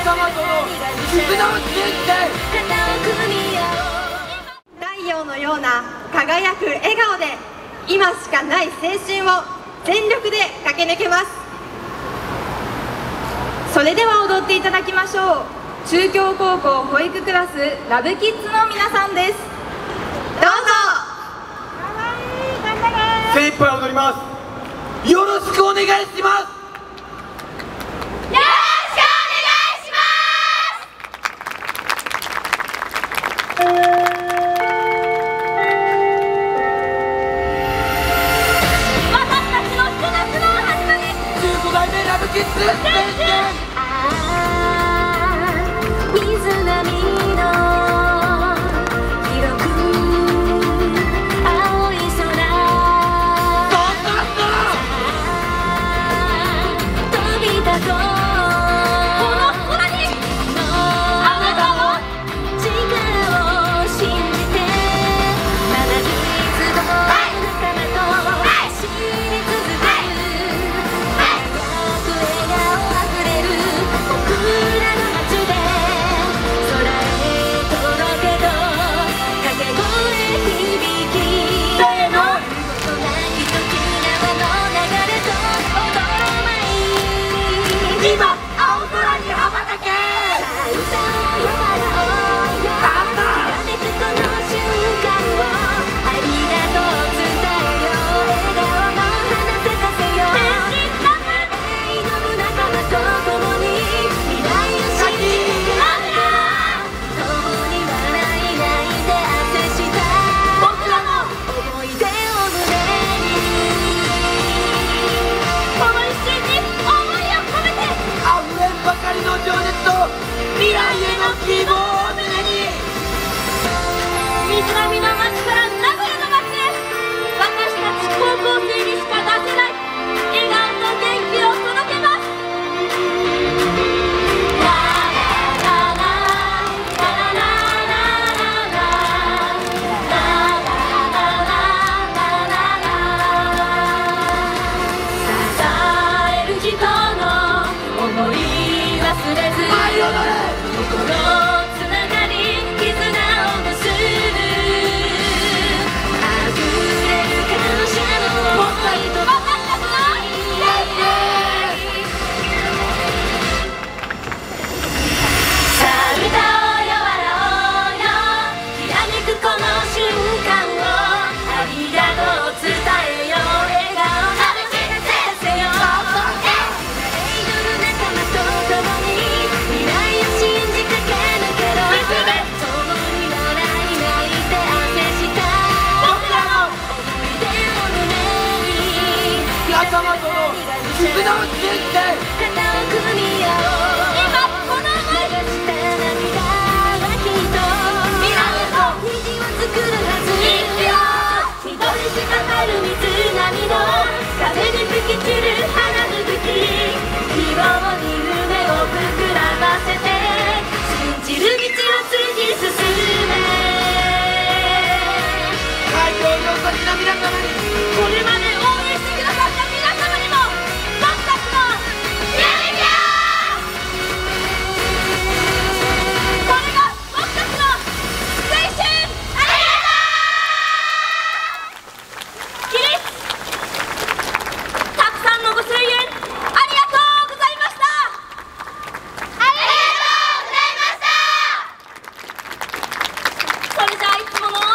仲間との絆を信じて太陽のような輝く笑顔で今しかない青春を全力で駆け抜けます。それでは踊っていただきましょう。中京高校保育クラスラブキッズの皆さんです。どうぞ。 精一杯踊ります。よろしくお願いします。キッズ宣言。水波の広く青い空飛び立とう。この空にあなたの力を信じてまだいつども仲間と走り続ける。今青空に羽ばたけ。未来への希望を胸に水波の街から名古屋の街へ、私たち高校生にしか出せない笑顔と元気を届けます。支える人の想い忘れず心つながり絆を結ぶ溢れる感謝の想いと私たちのさあ歌おうよ笑おうよ、きらめくこの瞬間をありがとう伝えよう。笑顔なる知らせよ。仲間との絆を信じて肩を組み合おう。今この想いがした涙はきっと未来へと虹を作るはず。一人しかたる水波の風に吹き散る花吹雪、希望に夢を膨らませて信じる道を突き進め。会場にお越しの皆様にこれまで応援してくださった皆様にも僕たちのきらめきを、これが僕たちの青春。ありがとう。起立。たくさんのご声援ありがとうございました。ありがとうございました。それじゃあいつもの